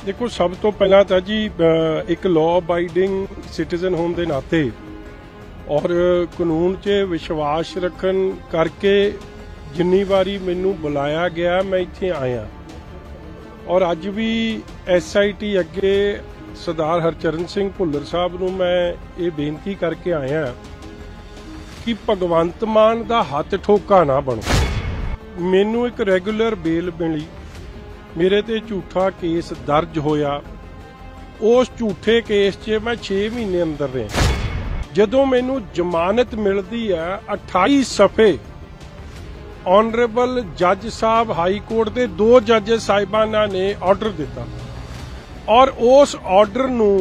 देखो सब तो पहला तो जी एक लॉ अबाइडिंग सिटीजन होने के नाते और कानून 'च विश्वास रखन करके जिन्नी बारी मैनू बुलाया गया मैं इत्थे आया और अज भी SIT अगे सरदार हरचरण सिंह भुल्लर साहब नूं मैं ये बेनती करके आया कि भगवंत मान दा हथ ठोका ना बनो। मैनू एक रेगूलर बेल मिली, मेरे ते झूठा केस दर्ज होया, उस झूठे केस 'च मैं 6 महीने अंदर रहा। जदों मैनू जमानत मिलती है 28 सफ़े ऑनरेबल जज साहब हाई कोर्ट के 2 जज साहिबाना ने ऑर्डर दिता और उस ऑर्डर नूं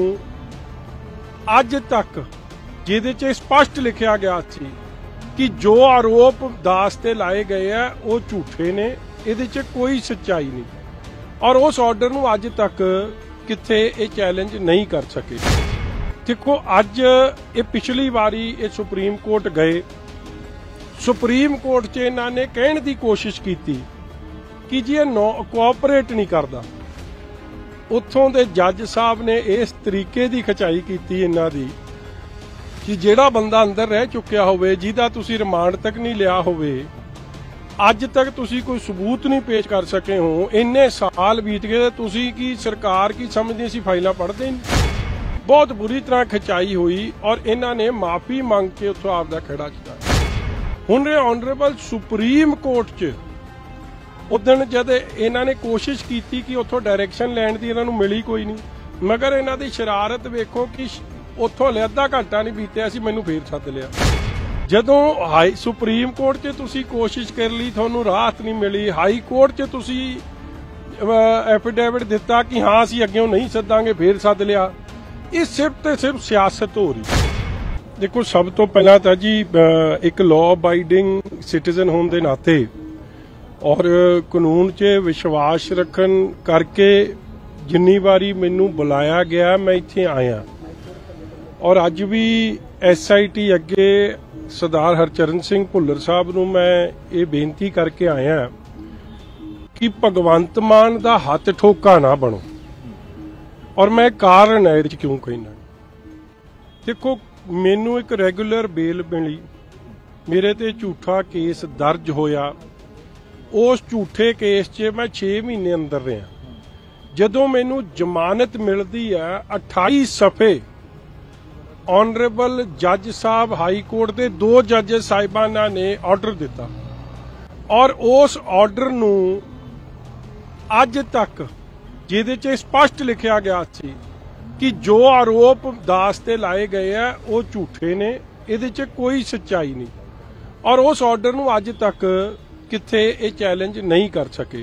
अज तक जिहदे 'च स्पष्ट लिखिया गया सी कि जो आरोप दास ते लाए गए है वो झूठे ने, इहदे 'च कोई सच्चाई नहीं और उस ऑर्डर नूं अज तक किथे ये चैलेंज नहीं कर सके। देखो अज ये पिछली बारी ये सुप्रीम कोर्ट गए, सुप्रीम कोर्ट 'च इन्हां ने कहण दी कोशिश की कि जी कोऑपरेट नहीं करता। उत्थों दे जज साहब ने इस तरीके की खचाई की इन्हां दी कि जिहड़ा बंदा अंदर रह चुकिया होवे, जिहदा तुसीं रिमांड तक नहीं लिया होवे, अज तक तुसीं कोई सबूत नहीं पेश कर सके हो, इन्ने साल बीत गए, तुसीं की सरकार की समझदे सी फाइलां पढ़दे ही नहीं। बहुत बुरी तरह खिंचाई हुई और इन्हां ने माफी मांग के उत्थों आपदा खड़ा छुड़ाया। हुण ऑनरेबल सुप्रीम कोर्ट च उदण जद इन्हां ने कोशिश की कि उत्थों डायरैक्शन लैण दी इन्हां नूं मिली कोई नहीं, मगर इन्हां दी शरारत वेखो कि उत्थों अद्धा घंटा नहीं बीतिया सी मैनूं फेर सद लिया। जदों हाई सुप्रीम कोर्ट 'च तुसीं कोशिश कर ली, तुहानूं राहत नहीं मिली, हाई कोर्ट 'च तुसीं एफिडेविट दिता कि हाँ असीं अग्गेों नहीं सदांगे, फेर सद लिया। ये सिर्फ तो सिर्फ सियासत हो रही। देखो सब तो पहला तो जी एक लॉ अबाइडिंग सिटीजन होने के नाते और कानून 'च विश्वास रखन करके जिन्नी बारी मैनू बुलाया गया मैं इत्थे आया और अज भी SIT अगे सरदार हरचरण सिंह भुल्लर साहब नूं मैं ये बेनती करके आया कि भगवंत मान दा हथ ठोका ना बनो। और मैं कारण है इहदे क्यों कहना। देखो मैनू एक रेगूलर बेल मिली, मेरे ते झूठा केस दर्ज होया, उस झूठे केस 'च मैं 6 महीने अंदर रहा। जदों मैनू जमानत मिलती है 28 सफ़े ऑनरेबल जज साहब हाई कोर्ट के 2 जज साहिबाना ने ऑर्डर दिता और उस ऑर्डर नूं अज तक जिहदे 'च स्पष्ट लिखिया गया सी कि जो आरोप दास ते लाए गए है वो झूठे ने, इहदे 'च कोई सच्चाई नहीं और उस ऑर्डर नूं अज तक किथे ये चैलेंज नहीं कर सके।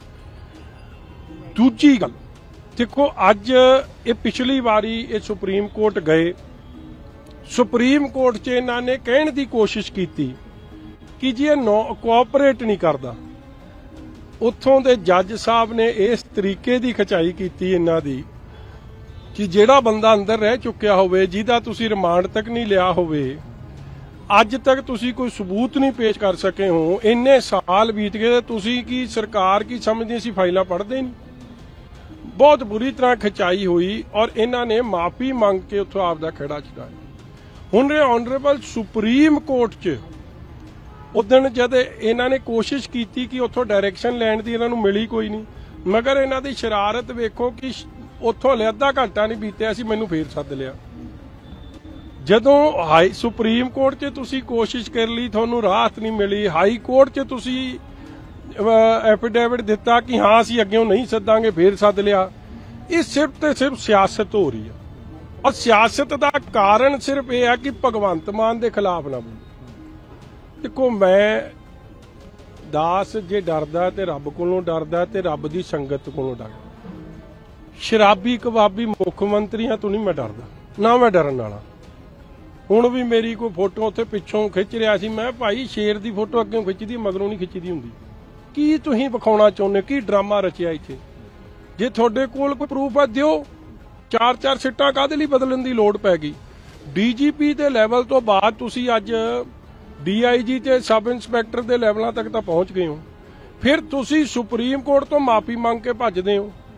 दूजी गल देखो अज ये पिछली बारी ये सुप्रीम कोर्ट गए, सुप्रीम कोर्ट 'च इन्हां ने कहण दी कोशिश की कि जी कोऑपरेट नहीं करता। उत्थों दे जज साहब ने इस तरीके की खचाई की इन्हां दी कि जिहड़ा बंदा अंदर रह चुकिया होवे, जिहदा तुसीं रिमांड तक नहीं लिया होवे, अज तक तुसीं कोई सबूत नहीं पेश कर सके हो, इन्ने साल बीत गए, तुसीं की सरकार की समझदे सी फाइलां पढ़दे ही नहीं। बहुत बुरी तरह खिंचाई हुई और इन्हां ने माफी मांग के उत्थों आपदा खड़ा छुड़ाया। हुण ऑनरेबल सुप्रीम कोर्ट 'च उदण जद इन्हां ने कोशिश की कि उत्थों डायरैक्शन लैण दी इन्हां नूं मिली कोई नहीं, मगर इन्हां दी शरारत वेखो कि उत्थों अद्धा घंटा नहीं बीतिया सी मैनूं फेर सद लिया। जदों हाई सुप्रीम कोर्ट 'च तुसीं कोशिश कर ली, तुहानूं राहत नहीं मिली, हाई कोर्ट 'च तुसीं एफिडेविट दिता कि हाँ असीं अग्गेों नहीं सदांगे, फेर सद लिया। ये सिर्फ तो सिर्फ सियासत हो रही है और सियासत का कारण सिर्फ यह है कि भगवंत मान के खिलाफ ना बोलो। देखो मैं दास जे डरदा ते रब कोलों डरदा ते रब दी संगत कोलों डरदा। शराबी कबाबी मुख मंत्रियों तो नहीं मैं डरदा, ना मैं डरन वाला। हुण भी मेरी कोई फोटो उत्थे पिछों खिच रहा सी, मैं भाई शेर दी फोटो अग्गों खिच्चदी मगरों नहीं खिच्चदी हुंदी। की तुसीं विखाउणा चाहुंदे, की ड्रामा रचिया इत्थे? जे तुहाडे कोल कोई प्रूफ है दिओ। 4-4 सीटां काहदे लई बदलण दी लोड़ पै गई? DGP दे लैवल तो बाद तुसीं अज DIG ते सब इंस्पैक्टर दे लैवलों तक तो पहुंच गए हो, फिर तुसीं सुप्रीम कोर्ट तो माफी मांग के भजदे हो।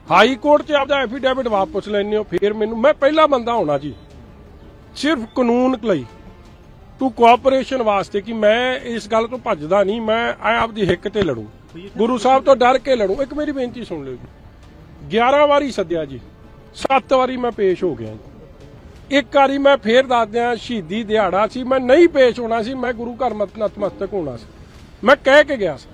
ਹਾਈ ਕੋਰਟ 'ਚ ਆਪਦਾ ਐਫੀਡੇਵਿਟ ਵਾਪਸ ਲੈਣੇ ਹੋ, ਫਿਰ ਮੈਨੂੰ ਮੈਂ ਪਹਿਲਾ ਬੰਦਾ ਹੋਣਾ ਜੀ ਸਿਰਫ ਕਾਨੂੰਨ ਲਈ ਟੂ ਕੋਆਪਰੇਸ਼ਨ ਵਾਸਤੇ ਕਿ ਮੈਂ ਇਸ ਗੱਲ ਤੋਂ ਭੱਜਦਾ ਨਹੀਂ, ਮੈਂ ਆਪਦੀ ਹਿੱਕ ਤੇ ਲੜੂ, ਗੁਰੂ ਸਾਹਿਬ ਤੋਂ ਡਰ ਕੇ ਲੜੂ। ਇੱਕ ਮੇਰੀ ਬੇਨਤੀ ਸੁਣ ਲਿਓ ਜੀ, 11 ਵਾਰੀ ਸੱਦਿਆ ਜੀ, 7 ਵਾਰੀ ਮੈਂ ਪੇਸ਼ ਹੋ ਗਿਆ ਜੀ। ਇੱਕ ਵਾਰੀ ਮੈਂ ਫੇਰ ਦੱਸ ਦਿਆਂ ਸ਼ਹੀਦੀ ਦਿਹਾੜਾ ਸੀ, ਮੈਂ ਨਹੀਂ ਪੇਸ਼ ਹੋਣਾ ਸੀ, ਮੈਂ ਗੁਰੂ ਘਰ ਨਤਮਸਤਕ ਹੋਣਾ ਸੀ, ਮੈਂ ਕਹਿ ਕੇ ਗਿਆ ਸੀ।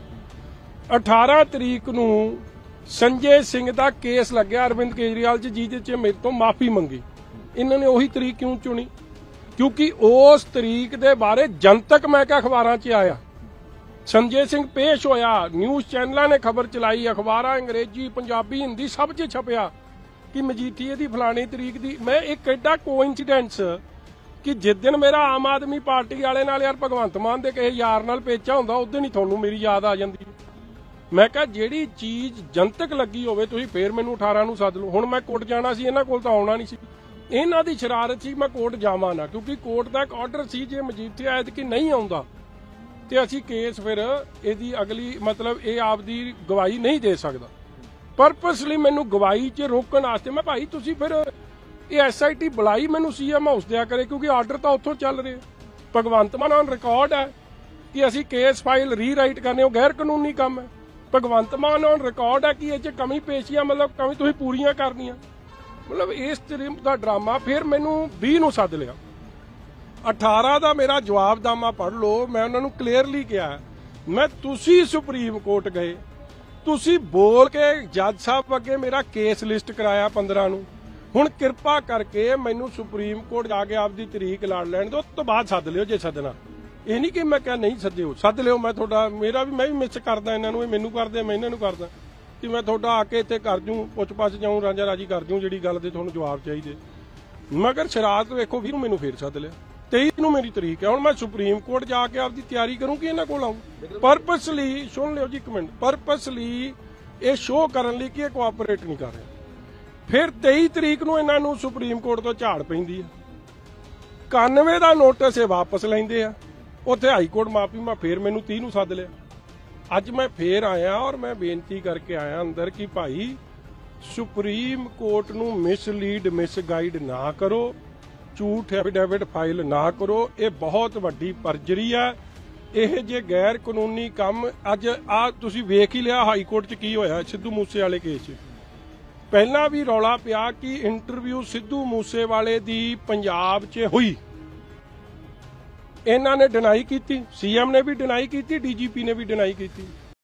18 ਤਰੀਕ ਨੂੰ ਸੰਜੇ ਸਿੰਘ ਦਾ ਕੇਸ ਲੱਗਿਆ ਅਰਵਿੰਦ ਕੇਜਰੀਵਾਲ 'ਚ, ਜਿਹਦੇ 'ਚ ਮੇਰੇ ਤੋਂ ਮਾਫੀ ਮੰਗੀ। ਇਹਨਾਂ ਨੇ ਉਹੀ ਤਰੀਕ ਕਿਉਂ ਚੁਣੀ? ਕਿਉਂਕਿ ਉਸ ਤਰੀਕ ਦੇ ਬਾਰੇ ਜਨਤਕ ਮੈਂ ਕਿਹਾ ਅਖਬਾਰਾਂ 'ਚ ਆਇਆ, ਸੰਜੇ ਸਿੰਘ ਪੇਸ਼ ਹੋਇਆ, ਨਿਊਜ਼ ਚੈਨਲਾਂ ਨੇ ਖਬਰ ਚਲਾਈ, ਅਖਬਾਰਾਂ ਅੰਗਰੇਜ਼ੀ ਪੰਜਾਬੀ ਹਿੰਦੀ ਸਭ 'ਚ ਛਪਿਆ ਕਿ ਮਜੀਠੀਏ ਦੀ ਫਲਾਣੀ ਤਰੀਕ ਦੀ। ਮੈਂ ਇੱਕ ਐਡਾ ਕੋਇਨਸੀਡੈਂਸ ਕਿ ਜਿਸ ਦਿਨ ਮੇਰਾ ਆਮ ਆਦਮੀ ਪਾਰਟੀ ਵਾਲੇ ਨਾਲ ਯਾਰ ਭਗਵੰਤ ਮਾਨ ਦੇ ਕਿਸੇ ਯਾਰ ਨਾਲ ਪੇਚਾ ਹੁੰਦਾ, ਉਸ ਦਿਨ ਹੀ ਤੁਹਾਨੂੰ ਮੇਰੀ ਯਾਦ ਆ ਜਾਂਦੀ। ਮੈਂ ਕਿਹਾ ਜਿਹੜੀ ਚੀਜ਼ ਜਨਤਕ ਲੱਗੀ ਹੋਵੇ ਤੁਸੀਂ ਫੇਰ ਮੈਨੂੰ 18 ਨੂੰ ਸੱਦ ਲਓ। ਹੁਣ ਮੈਂ ਕੋਰਟ ਜਾਣਾ ਸੀ, ਇਹਨਾਂ ਕੋਲ ਤਾਂ ਆਉਣਾ ਨਹੀਂ ਸੀ, ਇਹਨਾਂ ਦੀ ਸ਼ਰਾਰਤ ਸੀ ਮੈਂ ਕੋਰਟ ਜਾਵਾਂ ਨਾ, ਕਿਉਂਕਿ ਕੋਰਟ ਦਾ ਇੱਕ ਆਰਡਰ ਸੀ ਜੇ ਮਜੀਠੀਆ ਐਤਕੀ ਨਹੀਂ ਆਉਂਦਾ ਤੇ ਅਸੀਂ ਕੇਸ ਫਿਰ ਇਹਦੀ ਅਗਲੀ ਮਤਲਬ ਇਹ ਆਪਦੀ ਗਵਾਹੀ ਨਹੀਂ ਦੇ ਸਕਦਾ। ਪਰਪਸਲੀ ਮੈਨੂੰ ਗਵਾਹੀ 'ਚ ਰੋਕਣ ਵਾਸਤੇ ਮੈਂ ਭਾਈ ਤੁਸੀਂ ਫਿਰ ਇਹ SIT ਬੁਲਾਈ, ਮੈਨੂੰ CM ਹਾਊਸ ਦਿਆ ਕਰੇ, ਕਿਉਂਕਿ ਆਰਡਰ ਤਾਂ ਉੱਥੋਂ ਚੱਲ ਰਿਹਾ। ਭਗਵੰਤ ਮਾਨ ਔਨ ਰਿਕਾਰਡ ਹੈ ਕਿ ਅਸੀਂ ਕੇਸ ਫਾਈਲ ਰੀਰਾਈਟ ਕਰਨੇ, ਉਹ ਗੈਰ ਕਾਨੂੰਨੀ ਕੰਮ ਹੈ। ਭਗਵੰਤ ਮਾਨ ਔਨ ਰਿਕਾਰਡ ਹੈ ਕਿ ਇਹ 'ਚ ਕਮੀ ਪੇਸ਼ੀਆਂ ਮਤਲਬ ਕਮੀ ਤੁਸੀਂ ਪੂਰੀਆਂ ਕਰਨੀਆਂ, ਮਤਲਬ ਇਸ ਤਰ੍ਹਾਂ ਦਾ ਡਰਾਮਾ। ਫਿਰ ਮੈਨੂੰ 20 ਨੂੰ ਸੱਦ ਲਿਆ। 18 ਦਾ ਮੇਰਾ ਜਵਾਬਨਾਮਾ ਪੜ੍ਹ ਲਓ, ਮੈਂ ਉਹਨਾਂ ਨੂੰ ਕਲੀਅਰਲੀ ਕਿਹਾ ਮੈਂ ਤੁਸੀਂ ਸੁਪਰੀਮ ਕੋਰਟ ਗਏ, ਤੁਸੀਂ ਬੋਲ ਕੇ ਜੱਜ ਸਾਹਿਬ ਅੱਗੇ ਮੇਰਾ ਕੇਸ ਲਿਸਟ ਕਰਾਇਆ 15 ਨੂੰ, ਹੁਣ ਕਿਰਪਾ ਕਰਕੇ ਮੈਨੂੰ ਸੁਪਰੀਮ ਕੋਰਟ ਜਾ ਕੇ ਆਪਦੀ ਤਰੀਕ ਲੜ ਲੈਣ ਦਿਓ, ਉਸ ਤੋਂ ਬਾਅਦ ਸੱਦ ਲਿਓ ਜੇ ਸੱਦਣਾ। ਇਹ ਨਹੀਂ ਕਿ ਮੈਂ ਕਿਹਾ ਨਹੀਂ ਸੱਦਿਓ, ਸੱਦ ਲਿਓ, ਮੈਂ ਤੁਹਾਡਾ ਮੈਂ ਵੀ ਮਿਸ ਕਰਦਾ ਇਹਨਾਂ ਨੂੰ, ਇਹ ਮੈਨੂੰ ਕਰਦੇ ਮੈਂ ਇਹਨਾਂ ਨੂੰ ਕਰਦਾ ਕਿ ਮੈਂ ਤੁਹਾਡਾ ਆ ਕੇ ਇੱਥੇ ਕਰ ਜੂੰ, ਪੁੱਛ ਪਾਛ ਜਾਊਂ, ਰਾਂਝਾ ਰਾਜੀ ਕਰ ਜੂੰ, ਜਿਹੜੀ ਗੱਲ ਦੇ ਤੁਹਾਨੂੰ ਜਵਾਬ ਚਾਹੀਦੇ। ਮਗਰ ਸ਼ਰਾਰਤ ਵੇਖੋ, 20 ਨੂੰ ਮੈਨੂੰ ਫੇਰ ਸੱਦ ਲਿਆ, 23 ਨੂੰ ਮੇਰੀ ਤਰੀਕ ਹੈ। ਹੁਣ ਮੈਂ ਸੁਪਰੀਮ ਕੋਰਟ ਜਾ ਕੇ ਆਪਦੀ ਤਿਆਰੀ ਕਰੂੰ ਕਿ ਇਹਨਾਂ ਕੋਲ ਆऊं। ਪਰਪਸਲੀ ਸੁਣ ਲਿਓ ਜੀ ਇੱਕ ਮਿੰਟ, ਪਰਪਸਲੀ ਇਹ ਸ਼ੋਅ ਕਰਨ ਲਈ ਕਿ ਇਹ ਕੋਆਪਰੇਟ ਨਹੀਂ ਕਰ ਰਿਹਾ। ਫਿਰ 23 ਤਰੀਕ ਨੂੰ ਇਹਨਾਂ ਨੂੰ ਸੁਪਰੀਮ ਕੋਰਟ ਤੋਂ ਝਾੜ ਪੈਂਦੀ ਹੈ, 91 ਦਾ ਨੋਟਿਸ ਇਹ ਵਾਪਸ ਲੈਂਦੇ ਆ, ਉੱਥੇ ਹਾਈ ਕੋਰਟ ਮਾਫੀ ਮੈਂ ਫੇਰ ਮੈਨੂੰ 30 ਨੂੰ ਸੱਦ ਲਿਆ। ਅੱਜ ਮੈਂ ਫੇਰ ਆਇਆ ਔਰ ਮੈਂ ਬੇਨਤੀ ਕਰਕੇ ਆਇਆ ਅੰਦਰ ਕਿ ਭਾਈ ਸੁਪਰੀਮ ਕੋਰਟ ਨੂੰ ਮਿਸਲੀਡ ਮਿਸਗਾਈਡ ਨਾ ਕਰੋ, ਝੂਠ ਐਫੀਡੇਵਿਟ ਫਾਈਲ ਨਾ ਕਰੋ, ਇਹ ਬਹੁਤ ਵੱਡੀ ਪਰਜਰੀ ਹੈ। ਇਹ ਜੇ ਗੈਰ ਕਾਨੂੰਨੀ ਕੰਮ ਅੱਜ ਆ ਤੁਸੀਂ ਵੇਖ ਹੀ ਲਿਆ ਹਾਈ ਕੋਰਟ 'ਚ ਕੀ ਹੋਇਆ ਸਿੱਧੂ ਮੂਸੇ ਵਾਲੇ ਕੇਸ 'ਚ। ਪਹਿਲਾਂ ਵੀ ਰੌਲਾ ਪਿਆ ਕਿ ਇੰਟਰਵਿਊ ਸਿੱਧੂ ਮੂਸੇ ਵਾਲੇ ਦੀ ਪੰਜਾਬ 'ਚ ਹੋਈ, ਇਹਨਾਂ ਨੇ ਡਿਨਾਈ ਕੀਤੀ, CM ਨੇ ਵੀ ਡਿਨਾਈ ਕੀਤੀ, DGP ਨੇ ਵੀ ਡਿਨਾਈ ਕੀਤੀ।